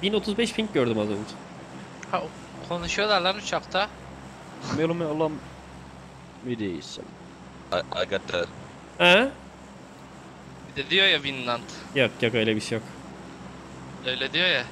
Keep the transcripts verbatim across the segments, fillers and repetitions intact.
bin otuz beş ping gördüm az önce. Ha, konuşuyorlar lan uçakta. Meillä me ollaan midissä. I, I got that. He? Bir de diyor ya Vinland. Yok yok öyle bir şey yok. Öyle diyor ya.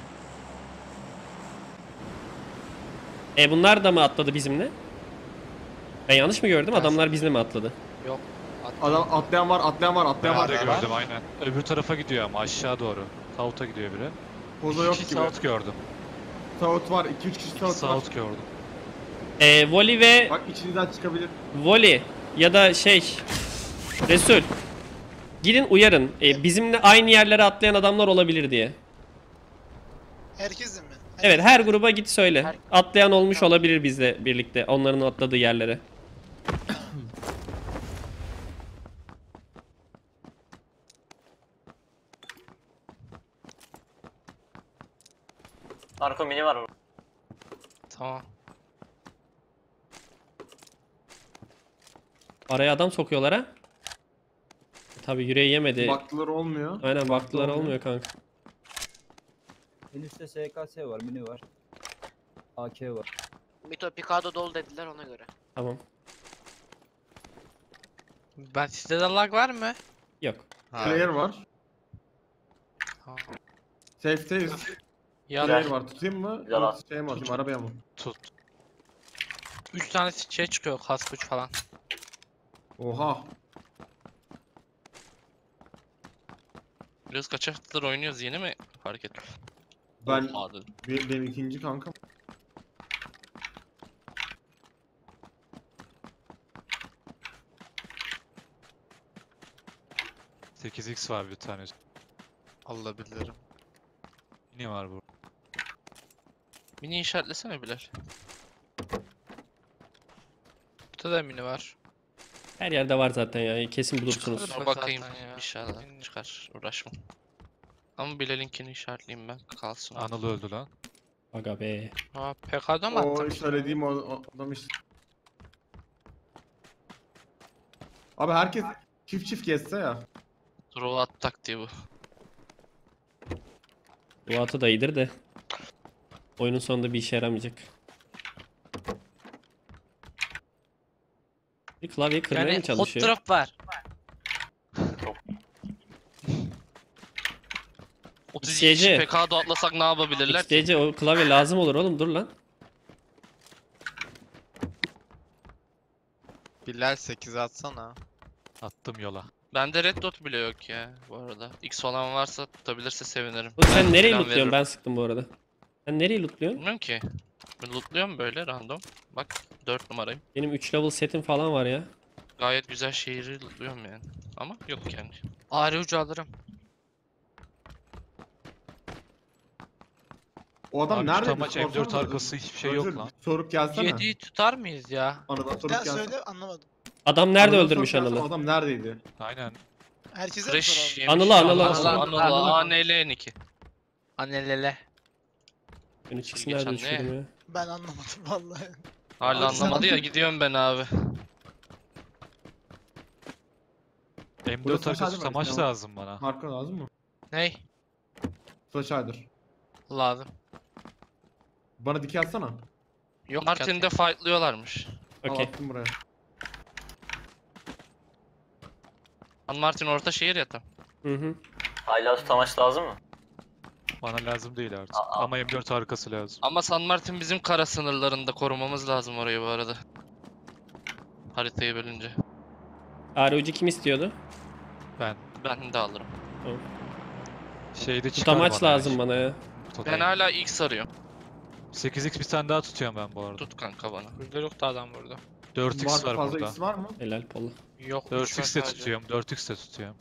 E bunlar da mı atladı bizimle? Ben yanlış mı gördüm? Adamlar bizimle mi atladı? Yok. Adam atlayan var, atlayan var, atlayan Ben var. de gördüm aynen. Öbür tarafa gidiyor ama aşağı doğru. South'a gidiyor biri. Pozo yok İki gibi. South gördüm. South var, iki üç kişi İki South var. South gördüm. E Voli ve Bak içinizden çıkabilir. Voli ya da şey Resul. Gidin uyarın. E, bizimle aynı yerlere atlayan adamlar olabilir diye. Herkesin mi? Evet her gruba git söyle. Her- Atlayan olmuş olabilir bizle birlikte. Onların atladığı yerlere. Arko mini var mı? Tamam. Araya adam sokuyorlar ha. Tabi yüreği yemedi. Baktılar olmuyor. Aynen baktılar olmuyor. olmuyor kanka. En üstte S K S var, mini var. A K var. Mito Picado dolu dediler ona göre. Tamam. Ben sizde de lag var mı? Yok. Player var. Tamam. Safe'teyiz. Ya Player var. Tutayım mı? Güzel Yoksa şey mi atayım, arabaya mı? Tut. üç tane şey çıkıyor kask güç falan. Oha. Biraz kaç haftadır oynuyoruz, yeni mi fark ettim? Ben, Olmadı. bir- benim ikinci kankam. sekiz x var bir tane. Allah bilirim. Mini var bu. Mini işaretlesene Bilal. Burada da mini var. Her yerde var zaten ya. Kesin bulursunuz. Çıkar. Dur bakayım Zaten ya. inşallah çıkar, uğraşma. Ama Bilal'inkini işaretleyeyim ben, kalsın. Anıl öldü lan. Aga be. Aa P K'da mı O attın? söylediğim o, o adam işte. Abi herkes çift çift gezse ya. Draw at taktiği bu. Bu atı da iyidir de. Oyunun sonunda bir işe yaramayacak. Bir klavye kırmaya Yani mı hot çalışıyor? drop var. otuz iki İsteyece. kişi P K'da atlasak ne yapabilirler? X D C o klavye lazım olur oğlum, dur lan. Bilal sekiz atsana. Attım yola. Bende red dot bile yok ya bu arada. X olan varsa tutabilirse sevinirim. Oğlum sen Ben nereyi plan lootluyorsun? veririm. Ben sıktım bu arada. Sen nereyi lootluyorsun? Bilmiyorum ki. Ben lootluyorum böyle random. Bak dört numarayım. Benim üç level setim falan var ya. Gayet güzel şehri lootluyorum yani. Ama yok yani. Ağrı ucu alırım. O adam Abi nerede? tutamaç M dört arkası hiçbir şey yok lan. Sorup gelsene. yediyi tutar mıyız ya? Aradan Bir sorup daha gelsene. söyle anlamadım. Adam nerede Aradan öldürmüş sorup gelsene, Anıl'ı? Adam neredeydi? Aynen. Herkese mi Fresh soralım? yemiş. Anıl'ı, Anıl'ı. Anıl'ı. Anıl'ı. Anıl'ı. A N L N iki. Annelele. Ben üç ikisini Geçen nerede ne? düşürdüm ya? Ben anlamadım vallahi. Hala Abi sen- anlamadı ya, gidiyorum ben abi. M dört Burası arkası aşağıda tutamaç belki ama. lazım bana. Marka lazım mı? Ney? Flash Hider. Lazım. Bana dikey atsana. Yok Martin'de fightlıyorlarmış. Al Okey. attım buraya. San Martin orta şehir ya tam. Hı hı. Hala tutamaç lazım mı? Bana lazım değil artık. Aa. Ama M dört arkası lazım. Ama San Martin bizim kara sınırlarında, korumamız lazım orayı bu arada. Haritayı bölünce. R O G kim istiyordu? Ben Ben de alırım. şeyde çıkar Tutamaç bana lazım ya. bana ya. Total. Ben hala X arıyorum. sekiz x bir tane daha tutuyorum ben bu arada. Tut kanka bana. Burada yok da adam burada. dört x Marka var fazla burada. X var mı? Helal Polla. Yok. dört üç var x de sadece. tutuyorum. dört x de tutuyorum.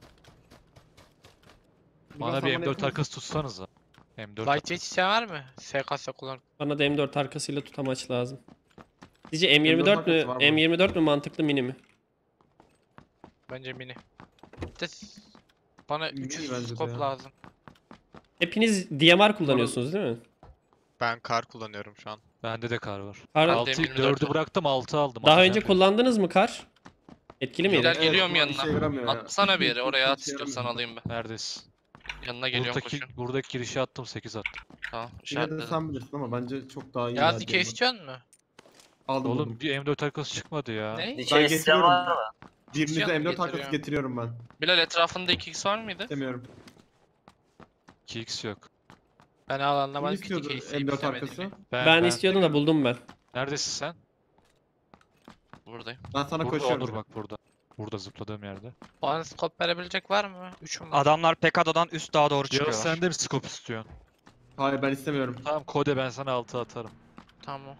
Bana Biraz bir zaman M dört yakın. arkası tutsanıza. M dört Light yetişen var mı? S K S kullan. Bana da M dört arkasıyla tutamaç lazım. Sizce M yirmi dört arkası var mü? mı? M yirmi dört mü mantıklı, mini mi? Bence mini. De bana Mini üç yüz bence de scope ya. lazım. Hepiniz D M R kullanıyorsunuz değil mi? Ben kar kullanıyorum şu an. Bende de kar var. Kar- Ben de altı, M yirmi dört dördü var. bıraktım altı aldım. Daha Atacağım önce bir. kullandınız mı kar? Etkili miydi? Bilal geliyorum ama işe yanına. yaramıyor ya. Atsana bir yere, oraya at İşe istiyorsan yaramıyor. alayım ben. Neredesin? Yanına geliyorum Buradaki, koşuyorum. buradaki girişe attım sekiz attım. Tamam Yine de işaretledim. sen bilirsin ama bence çok daha iyi. Ya geldi dikey yanıma. istiyor musun? Aldım Oğlum oğlum. bir M dört arkası çıkmadı ya. Ne? Dikey isteyen getiriyorum. var mı? Birinize Yanına M dört arkası getiriyorum. getiriyorum ben. Bilal etrafında iki x var mıydı? Demiyorum. iki x yok. Ben alanla Kim ben istiyordu dikey M isteyip dört istemedim. arkası? Ben, istiyordum da buldum ben. Neredesin sen? Buradayım. Ben sana Burada koşuyorum. Onur bak burada. Burada zıpladığım yerde. Bana scope verebilecek var mı? Üçüm var. Adamlar P K D'dan üst dağa doğru Ya çıkıyorlar. sen de mi scope istiyorsun? Hayır ben istemiyorum. Tamam kode ben sana altı atarım. Tamam.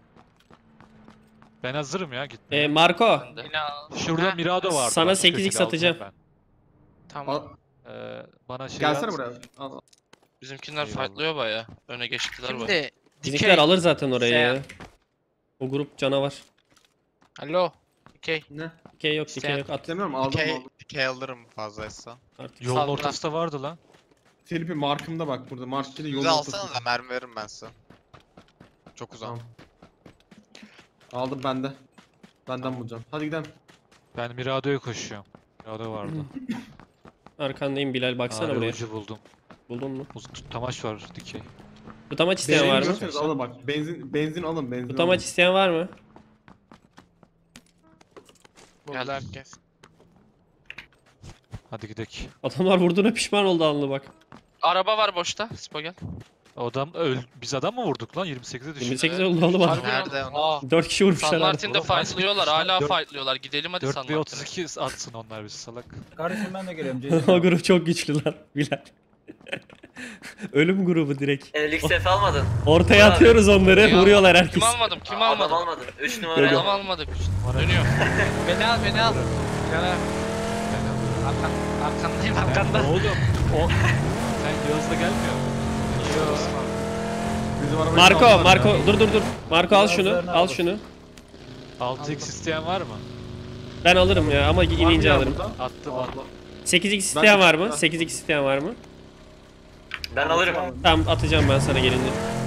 Ben hazırım ya gitmeye. Ee, Marco, Ben de. Yine al. Şurada Heh, Mirado vardı. sana bak, sekiz x köşede atacağım. aldım Tamam. Al, ben. Ee, bana şey gelsene at. buraya. Al, al. Bizimkiler Eyvallah. fightlıyor baya. Öne geçtiler baya. Şimdi Bizimkiler dikey. alır zaten orayı Sen. ya. O grup canavar. Alo. Dikey. Ne? Dikey yok, İsteyen- dikey yok. At İstemiyorum aldım Dikey, aldım. dikey alırım fazlaysa. artık. Yolun Salla. ortasında vardı lan. Felipe markımda bak burada. Markede yolun Bizi ortasında. alsana da mermi veririm ben size. Çok uzak. Tamam. Aldım bende. Benden bulacağım. Hadi gidelim. Ben Mirado'ya koşuyorum. Mirado vardı. Arkandayım Bilal, baksana Aa, buraya. ucu buldum. Buldun mu? Uz- Tutamaç var dikey. Tutamaç isteyen Benzin var mı? götürürüz, alın bak. Benzin benzin alın benzin. Tutamaç alın. isteyen var mı? Buldu herkes. Hadi gidelim. Adamlar vurduğuna pişman oldu anlı bak. Araba var boşta. Spo gel. Adam öl biz adam mı vurduk lan? yirmi sekize düştü. yirmi sekiz oldu oğlum adam. Harbi Nerede lan. onu? Aa. dört kişi vurmuşlar San adam. Martin'de Oğlum, kaç fightlıyorlar. kişi lan? Hala Dört- fightlıyorlar. Gidelim hadi San dört ve otuz Martin'e. iki atsın onlar bizi salak. Kardeşim ben de geliyorum. O Ceylan. grup çok güçlü lan Bilal. Ölüm grubu direkt. Elix F almadın. Ortaya Abi. atıyoruz onları, Kim vuruyorlar Kim herkes. almadım? Kim Adam almadım? almadın. üç numara Adam almadın. almadık. Dönüyor. Beni al beni al. Gel. Arkan, arkandayım arkanda. Oğlum o sen Yağız'la gelmiyor musun? Bizim arabayı Marco, çaldılar Marco ya. dur dur dur. Marco al şunu, Bazılarını al aldım. şunu. altı x isteyen var mı? Ben alırım ya ama Var mı inince ya alırım. burada? Attım Allah. attım. sekiz x Ben- isteyen var mı? sekiz x isteyen var mı? Ben alırım. Tamam atacağım ben sana gelince.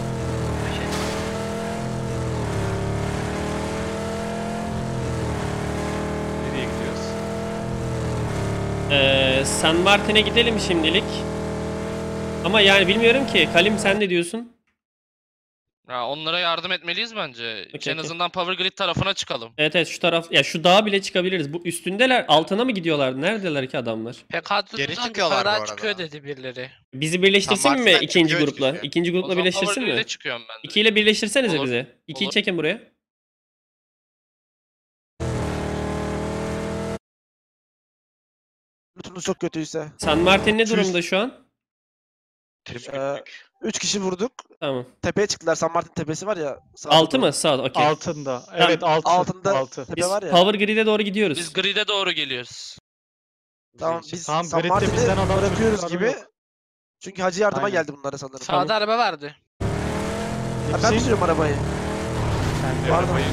Nereye gidiyoruz? Ee, San Martin'e gidelim şimdilik. Ama yani bilmiyorum ki. Kalim sen ne diyorsun? Ya onlara yardım etmeliyiz bence. Okey, en okey. azından Power Grid tarafına çıkalım. Evet evet şu taraf ya şu dağa bile çıkabiliriz. Bu üstündeler altına mı gidiyorlar? Neredeler ki adamlar? P K D'dan Geri çıkıyorlar bu yukarıdan arada. çıkıyor dedi birileri. Bizi birleştirsin Tam mi Martin'den ikinci çıkıyor grupla? çünkü. İkinci O grupla zaman birleştirsin Power Grid'e mi? çıkıyorum ben de. İki ile birleştirsenize Olur. bize. İkiyi Olur. çekin buraya. Lootumuz çok kötüyse. San Martin ne Şu durumda şu an? Ee, üç kişi vurduk. Tamam. Tepeye çıktılar. San Martin tepesi var ya. sağa Altı doğru. mı? Sağ. Okey. Altında. Tamam. Evet altı. Altında altı. tepe Biz var ya. Power Grid'e doğru gidiyoruz. Biz Grid'e doğru geliyoruz. Tamam biz Tamam, San gridde Martin'i bizden adam bırakıyoruz çocuklar gibi. yok. Çünkü hacı yardıma Aynen. geldi bunlara sanırım. Sağda araba vardı. Ha, ben mi sürüyorum arabayı? Kendi Pardon. arabayı.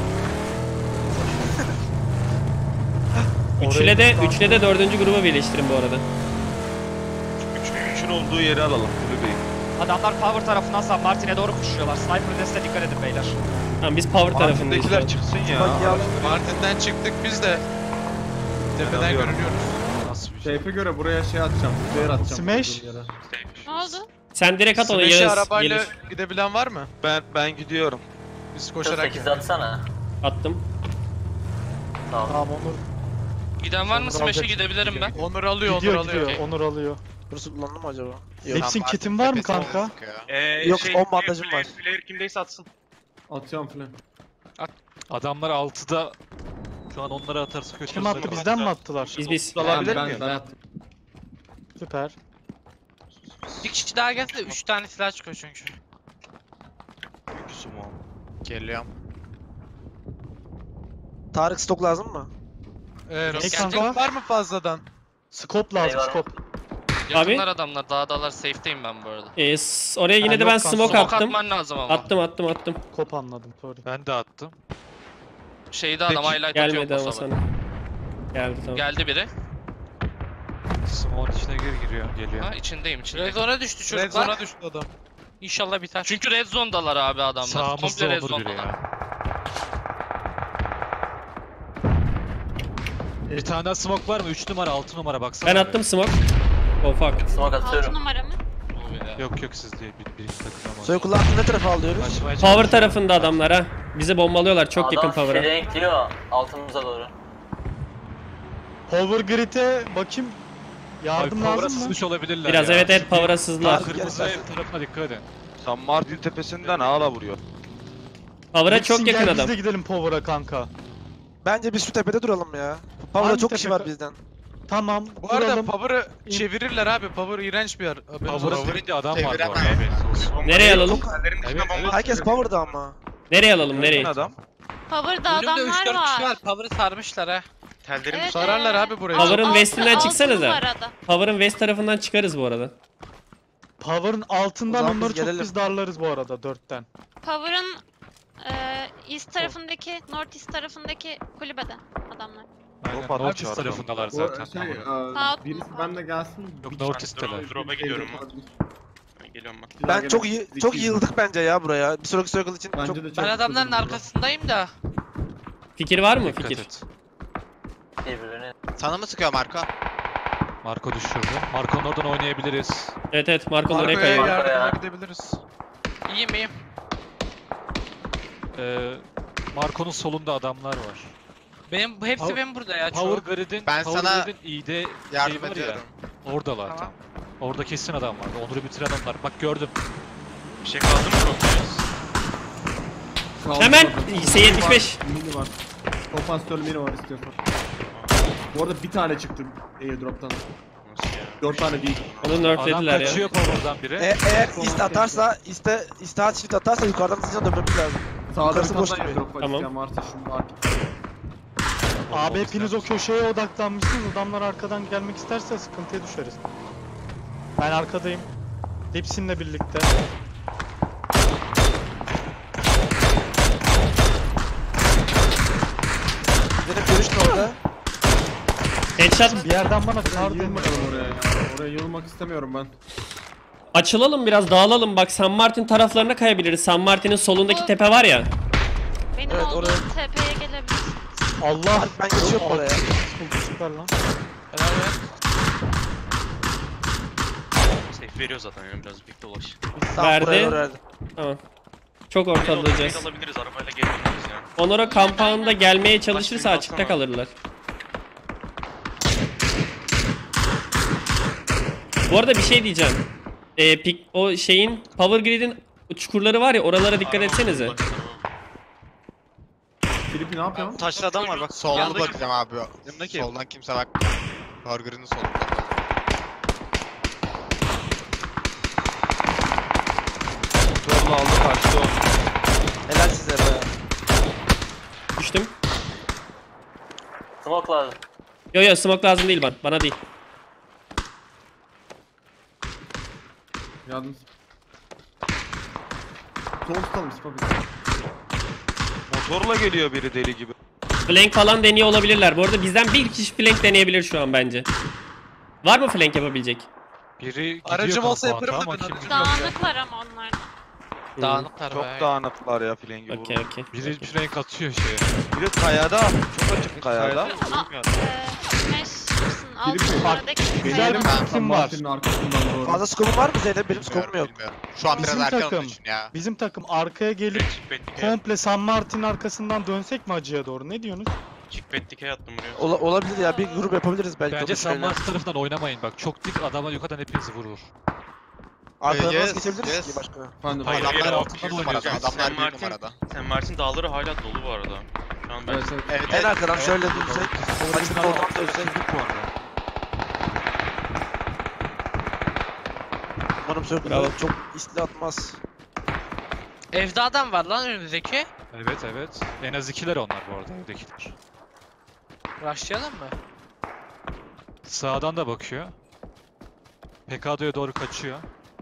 Üçle de üçle de dördüncü gruba birleştirin bu arada. Üç, üçün olduğu yeri alalım kulübeyi. Adamlar Power tarafından San Martin'e doğru koşuyorlar. Sniper deste dikkat edin beyler. Tamam biz Power tarafındayız. şu an. Martin'dekiler çıksın ya. Bak ya. Martin'den çıktık biz de. Tepeden alıyorum. görünüyoruz. Nasıl bir şey? Keyfe göre buraya şey atacağım. Player atacağım. Smash. bulduğum yere. Ne oldu? Sen direkt at onu Smash'e Yağız arabayla gelir. gidebilen var mı? Ben ben gidiyorum. Biz koşarak sekiz atsana. Attım. Sağ ol. Tamam Onur. Giden var mı? Onur Smash'e alacak. gidebilirim ben. Onur alıyor, Gidiyor Onur alıyor. gidiyor. Onur alıyor. Burası kullandı mı acaba? Lex'in kitin var mı kanka? Yok on bandajım var. Atıyorum falan. Adamlar altıda. Şu an onları atarsa kötü. Kim attı? Bizden mi attılar? Biz biz. Ben, ben, ben attım. Süper. Bir kişi daha gelse de üç tane silah çıkıyor çünkü. Geliyorum. Tarık stok lazım mı? Ee, Ne roket kanka? var mı fazladan? Scope lazım, Eyvallah. scope. Yakınlar adamlar. Dağdalar. Safe'deyim ben bu arada. Ee, s- oraya yine Ha, de yok ben kanka. smoke Smoke attım. atman lazım ama. Attım attım attım. Scope anladım, sorry. Ben de attım. Şeyde adam Peki, highlight Gelmedi atıyor ama Kosova. sana. Geldi tamam. Geldi biri. Smoke'un içine gir giriyor. Geliyor. Ha içindeyim içindeyim. Red Zone'a düştü Red çocuklar. Zone'a düştü adam. İnşallah biter. Çünkü red zone'dalar abi adamlar. Sağımızda Komple red Onur biri zone'dalar. ya. Bir tane daha smoke var mı? üç numara, altı numara baksana. Ben be. attım smoke. Oh fuck. Smoke Altı atıyorum. numara mı? Yok yok siz değil. Bir, birinci takım ama. Soy kullantığı ne tarafa alıyoruz? Kaçmaya Power çalışıyorum. tarafında adamlar ha. Bizi bombalıyorlar çok yakın Adam power'a. feleğe gidiyor altımıza doğru. Power grid'e bakayım. Abi Yardım power'a lazım mı? sızmış olabilirler Biraz ya. evet evet Çünkü power'a sızdılar. Kırmızı ev tarafına dikkat edin. San Martin tepesinden ağla vuruyor. Power'a Nixon, çok yakın gel adam. Biz de gidelim Power'a kanka. Bence biz şu tepede duralım ya. Power'da Hangi çok kişi tepe- var bizden. Tamam. Bu arada duralım. Power'ı çevirirler abi. Power iğrenç bir yer. Haberiniz Power'a olsun. girince adam var bu Çeviremem. arada. Nereye alalım? Evet, evet. Herkes Power'da ama. Nereye alalım nereye? Adam. Power'da Önümde üç adamlar dört kişi var. var. Power'ı sarmışlar ha. Tellerim Evet, Sararlar evet. abi burayı. Power'ın Altı- westinden altı çıksanıza. numarada. Power'ın west tarafından çıkarız bu arada. Power'ın O altından zaman biz onları çok gelelim. biz darlarız bu arada dörtten. Power'ın e, east tarafındaki, north east tarafındaki kulübede adamlar. Aynen. Hop, adam North East çağırdı. tarafındalar O zaten. şey, Tamam. Sağ- e, birisi benle gelsin. Yok bir North kişi- East'teler. Drop'a gidiyorum Geliyorum ben. Ben çok iyi çok iyi yıldık bence ya buraya. Bir sonraki circle için Bence çok... de çok Ben adamların güzel. arkasındayım da. Fikir var mı Dikkat fikir? et. birbirine. Sana mı sıkıyor Marka? Marco düşürdü. Marco'nun oradan oynayabiliriz. Evet evet Marco'nun oraya Marco'ya kayıyor. Marco ya. yardıma gidebiliriz. İyiyim iyiyim. Ee, Marco'nun solunda adamlar var. Benim bu hepsi Power- benim burada ya. Power Power Grid'in Ben Power sana Grid'in İ'de Yardım şey var ediyorum. ya. Oradalar Tamam. tam. Orada kesin adam vardı. Onur'u bitiren onlar. Bak gördüm. Bir şey kaldı mı Drop'tayız? Kaldı Hemen orada. S yetmiş beş. Mini var. Kompansatör mini var istiyorsan. Bu arada bir tane çıktı airdrop'tan. Nasıl ya? Dört tane değil. Onu Adam nerflediler ya. kaçıyor Power'dan biri. E, eğer ist atarsa, iste, istahat shift atarsa yukarıdan hızlıca dönmemiz lazım. Sağda bir Yukarısı tane boş daha gibi. airdrop var. Tamam. İsteyen varsa şunu ark. Abi hepiniz o köşeye odaklanmışsınız. Adamlar arkadan gelmek isterse sıkıntıya düşeriz. Ben arkadayım. Hepsininle birlikte. Benim görüş ne orada? Headshot. Bir yerden bana kar dönüyor. Yılmadım oraya ya. Oraya yılmak istemiyorum ben. Açılalım biraz dağılalım. Bak San Martin taraflarına kayabiliriz. San Martin'in solundaki Bu- tepe var ya. Benim Evet, olduğum oraya- tepeye gelebiliriz. Allah. Ben geçiyorum oraya. Süper lan. Helal be. Safe veriyor zaten yani biraz bir dolaş. Tamam, Verdi. buraya doğru verdi. Tamam. Çok ortalayacağız. alabiliriz arabayla geri döneriz yani. Onora kampağında gelmeye çalışırsa Başka bir açıkta baksana. kalırlar. Bu arada bir şey diyeceğim. Ee, pik, o şeyin Power Grid'in çukurları var ya oralara dikkat etsenize. Filipi ne yapıyorsun? Taşlı adam var bak. Soluna Yanındaki- bakacağım abi. Yanındaki- Soldan kimse bak. Burger'ın solunda. Zorla aldı kaçtı o. Helal size be. Düştüm. Smoke lazım. Yo yo smoke lazım değil bana. Bana değil. Yardım. Sol tutalım Spock. Motorla geliyor biri deli gibi. Flank falan deniyor olabilirler. Bu arada bizden bir kişi flank deneyebilir şu an bence. Var mı flank yapabilecek? Biri gidiyor Aracım olsa kampanta yaparım da ama ben kim aracım bilmiyor. Dağınıklar ama onlar da. Dağınıklar Çok be. dağınıklar ya flangi vurur. Okey okey. Biri flank atıyor şeye. Biri kayada. Çok açık kayada. Aa, e, Meş misin? Altı Filipi, numaradaki Güzel kayada. bir San fikrim var. Martin'in arkasından doğru. Fazla scope'un var mı Zeynep? Benim scope'um yok. Bilmiyorum. Şu an biraz Bizim erken takım. olduğu için ya. Bizim takım arkaya gelip komple San Martin arkasından dönsek mi acıya doğru? Ne diyorsunuz? Kickback dikey attım buraya. Ola, olabilir ya, bir grup yapabiliriz belki. Bence o San şeyler. Martin tarafından oynamayın bak. Çok dik adama yukarıdan hepinizi vurur. Arkadan Yes, nasıl geçebiliriz yes. ki başka? Efendim. Hayır, Adamlar hayır, altı altından numarada. oynuyoruz. Adamlar Sen bir Martin- numarada. Sen Martin dağları hala dolu bu arada. Şu an ben Evet, evet. Evet, En evet. arkadan şöyle dönsek. Açık oradan dönsek. Bu arada. Umarım Bravo. circle'da çok isli atmaz. Evde adam var lan önümüzdeki. Evet evet. En az ikiler onlar bu arada evdekiler. Rushlayalım mı? Sağdan da bakıyor. P K D'ye doğru kaçıyor.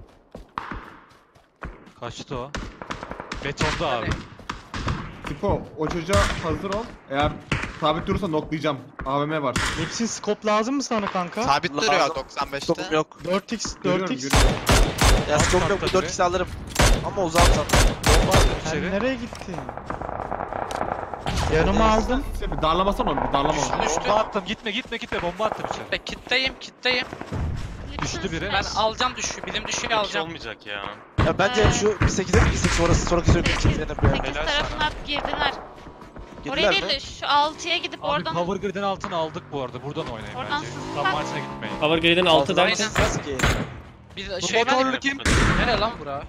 Kaçtı o. Betonda abi. Tipo o çocuğa hazır ol. Eğer sabit durursa noklayacağım. A V M var. Hepsi scope lazım mı sana kanka? Sabit Lazım. duruyor doksan beşte. Scope'um yok. dört x Görüyorum, dört x. görüyorum. Ya scope yok, bu dört x alırım. Ama uzağım zaten. Bomba attım Sen içeri. nereye gittin? Yanıma aldım. Şey, bir darlamasana onu, bir darlama onu. Düştü. Bomba attım. Gitme gitme gitme. Bomba attım içeri. Kitleyim kitleyim. Düştü biri. Ben alacağım düşüyor. Bizim düşüyor alacağım. olmayacak ya. Ya bence Ee, şu bir sekize mi gitsek sonrası sonraki sürekli sekiz, gideceğiz Zeynep ya. sekiz tarafına girdiler. Oraya Girdiler değil mi? de şu altıya gidip Abi oradan Power Grid'in altını aldık bu arada. Buradan oynayın Oradan bence. sızsak. Tam Martin'e gitmeyin. Power Grid'in altı Altıdan derken. gitmez ki. Biz Bu şey motorlu kim? Nere lan bura?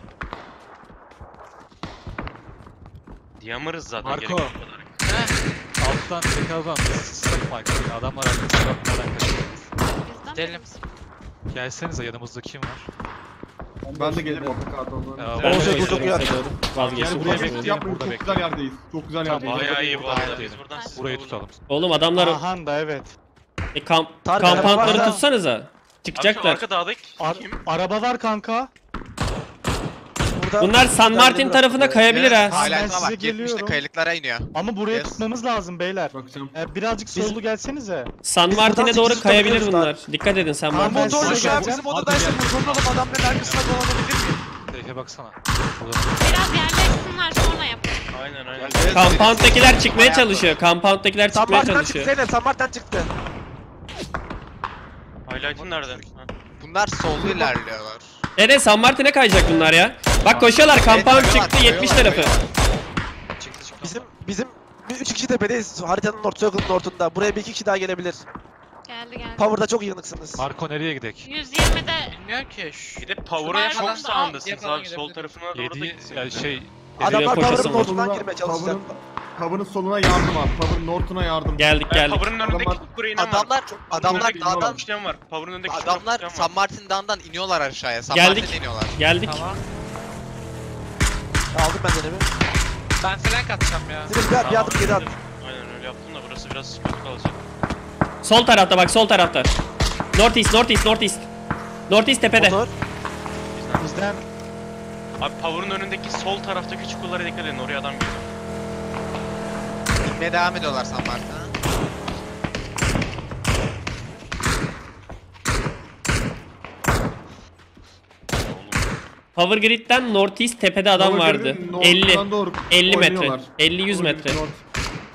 Diyamarız zaten. Marco. gerek yok bu kadar. Alttan tekrardan sıkma arkasına. Adamlar arkasına bakmadan kaçıyor. bizden Gidelim. birimiz. Gelsenize yanımızda kim var? Ben de gelirim o kadar ondan. Ya, Ben de Olacak, koşuyorum olacak size doğru. Vazgeçtim. Gel buraya koşmayı. bekleyelim. Yapmayın, burada çok güzel bekleyelim. yerdeyiz. Çok güzel Tamam, yerdeyiz. Bayağı iyi bu arada. Biz Diyelim. buradan sizi Burayı bulalım. tutalım. Oğlum adamlar Ahan da evet. e, kamp Tarık, araba kampantları var ha. tutsanıza. Abi şu Çıkacaklar. arka dağdaki Ar- kim? araba var kanka. Burada Bunlar San Martin tarafına kayabilir ha. Ben Hala size bak yetmişte geliyorum. kayalıklara iniyor. Ama buraya Yes. tutmamız lazım beyler. Bakacağım. Ee, birazcık Biz- sollu gelsenize. San Biz Martin'e buradan doğru sekiz kayabilir tutabiliyoruz bunlar. Dikkat edin San Tamam, Martin. ben Motorlu size şu an geleceğim. bizim odadaysa motorlu olup adamların arkasına dolanabilir miyim? Seyfe baksana. Burada. Biraz yerleşsinler sonra yapın. Aynen aynen. Compound'dakiler çıkmaya çalışıyor. Compound'dakiler San çıkmaya Martin'den çıktı çalışıyor. Zeynep, San Martin'den çıktı. Highlight'ın nerede? Ha. Bunlar sollu ilerliyorlar. Evet San Martin'e kayacak bunlar ya. Bak koşuyorlar. Compound kayıyorlar, çıktı yetmiş kayıyorlar, tarafı. Çıktı çıktı. Bizim bizim bir üç kişi tepedeyiz. Haritanın North Circle'ın ortunda. Buraya bir iki kişi daha gelebilir. Geldi geldi. Power'da çok yanıksınız. Marco nereye gidek? yüz yirmide Bilmiyorum ki. Şu- Bir de Power'ın Şuraya çok falan da sağındasınız al, abi. Sol gidebilir. tarafına doğru da Yedi gitsin. yani şey Adamlar koşasın Power'ın var. ortadan girmeye çalışacak. Cover'ın soluna yardım abi. Cover'ın North'una yardım. Geldik Ben geldik. Power'ın önündeki Adamlar- buraya inen var. Adamlar adamlar Power'ın önündeki dağdan işlem var. Power'ın önündeki adamlar işlem var. San Martin dağından iniyorlar aşağıya. San Geldik. Martin'e iniyorlar. Geldik. Tamam. Aldım ben Zeynep'i. Ben flank atacağım ya. Zeynep bir, bir adım geri at. Aynen öyle yaptım da burası biraz sıkıntı kalacak. Sol tarafta bak sol tarafta. North East, North East, North East. North East tepede. Motor. Bizden Abi Power'ın önündeki sol taraftaki çukurlara dikkat edin. Oraya adam geliyor. İnmeye devam ediyorlar San Martin'e. Power Grid'den North East tepede adam Cover vardı. Grid'in elli. North'tan doğru elli metre. oynuyorlar. elli yüz Cover metre. Grid North.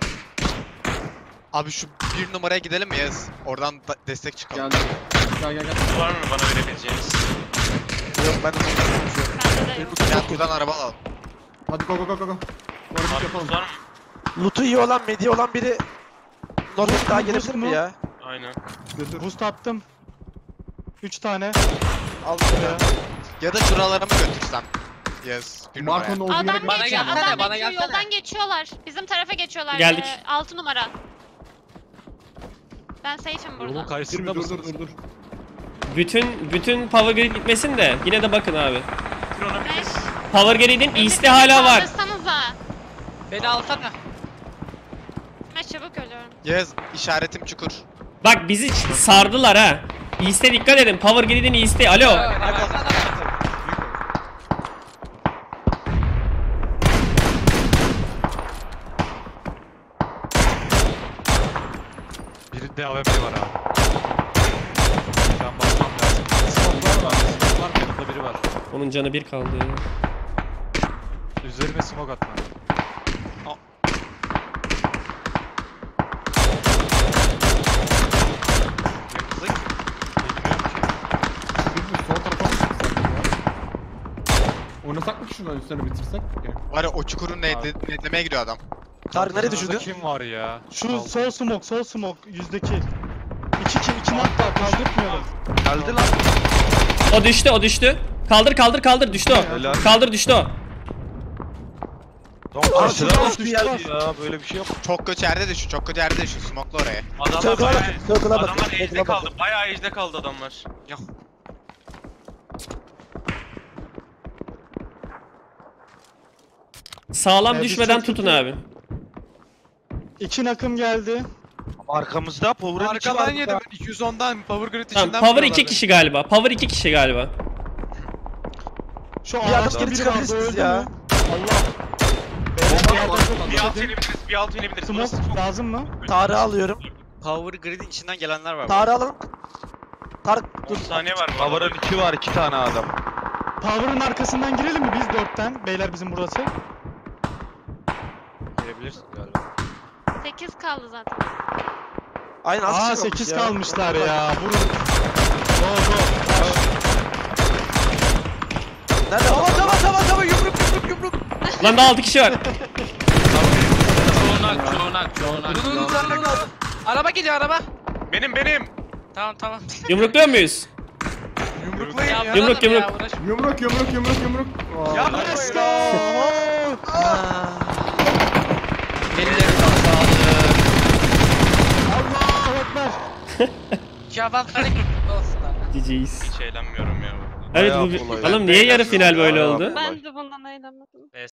Abi şu bir numaraya gidelim mi Yaz? Oradan da destek çıkalım. Geldim. Gel gel gel. Var mı bana verebileceğiniz? Yok ben de Bende de yok. Gel buradan araba alalım. Hadi go go go go go. Varımız Abi yapalım. var mı? Loot'u iyi olan, medya olan biri North'tan daha gelebilir mi ya? Aynen. Götür. boost attım. üç tane. Aldım ya. Ya da şuralara mı götürsem? Yaz. Bir numaraya. Marco'nun olduğu yere Adam Bana geçiyor, gelsene, adam bana geçiyor, gelsene. yoldan geçiyorlar. Bizim tarafa geçiyorlar. Geldik. Ee, altı numara. Ben safe'im Yolun burada. karşısında Dur dur mısınız? dur dur. Bütün bütün Power Grid gitmesin de yine de bakın abi. Beş. Power Grid'in East'i hala var. Kaldırsanıza. Beni alsana. Ben çabuk ölüyorum. Yaz işaretim çukur. Bak bizi sardılar ha. East'e dikkat edin. Power Grid'in East'i. Alo. Birinde A V M var abi. Ben bakmam lazım. Smoke'lar var. Smoke'lar mı? Yanında biri var. Onun canı bir kaldı. Üzerime smoke atma. Biz sol tarafa mı çıksak ya? Oynasak mı ki şuradan üstlerini bitirsek? Gel. Var ya o çukurun ne, netlemeye gidiyor adam. Tarık nereye Yanınızda düşürdün? kim var ya? Şu Al. sol smoke, sol smoke yüzdeki. İki iki iki hatta kaldırtmayalım. Geldi lan. O düştü, o düştü. Kaldır kaldır kaldır düştü o. Kaldır düştü o. Aa, şuradan düştü ya. Ya böyle bir şey yok. Çok kötü yerde düşüyor. Çok kötü yerde düşüyor. Smoke'la oraya. Adamlar Circle'a bayağı... bakın, circle'a bakın, Adamlar ejde circle'a kaldı. bakın. Bayağı ejde kaldı adamlar. Yok. Sağlam Evet, biz düşmeden çok tutun iyi. abi. İki nakım geldi. Arkamızda Power'ın içi var. Arkadan yedim. iki yüz ondan Power Grid Tamam, Power iki kişi galiba. Power iki kişi galiba. Şu Bir adım ağaçta geri biri çıkabilirsiniz vardı öldü ya. mü? Allah. Beyler, bir yerden çok Bir alt istedim. inebiliriz. Bir alt inebiliriz. Burası Smoke çok... lazım mı? Tarık'ı alıyorum. Power Grid'in içinden gelenler var. Tarık'ı alalım. Tarık on dur. saniye var. Power'ın iki var, iki tane adam. Power'ın arkasından girelim mi biz dörtten? Beyler bizim burası. Girebilirsin galiba. sekiz kaldı zaten. Aynen az Aa kişi kalmış sekiz ya. kalmışlar ya. Vurun. Nerede? Tamam tamam tamam tamam yumruk yumruk yumruk. Lan daha altı kişi var. Çoğunak, çoğunak, çoğunak. Dur dur dur dur dur. Araba geliyor araba. Benim benim. Tamam tamam. Yumrukluyor muyuz? Yumruklayın ya. Yumruk, vuralım ya, yumruk. uğraş- Yumruk yumruk yumruk yumruk. Ya Aa. let's go. Ellerine sağlık. Allahu Ekber. Şabanları olsun abi. G G's. Hiç eğlenmiyorum ya. Evet Bayağı bu bir... kolay. Oğlum niye yarı final böyle Bayağı oldu? Ben de bundan eğlenmedim.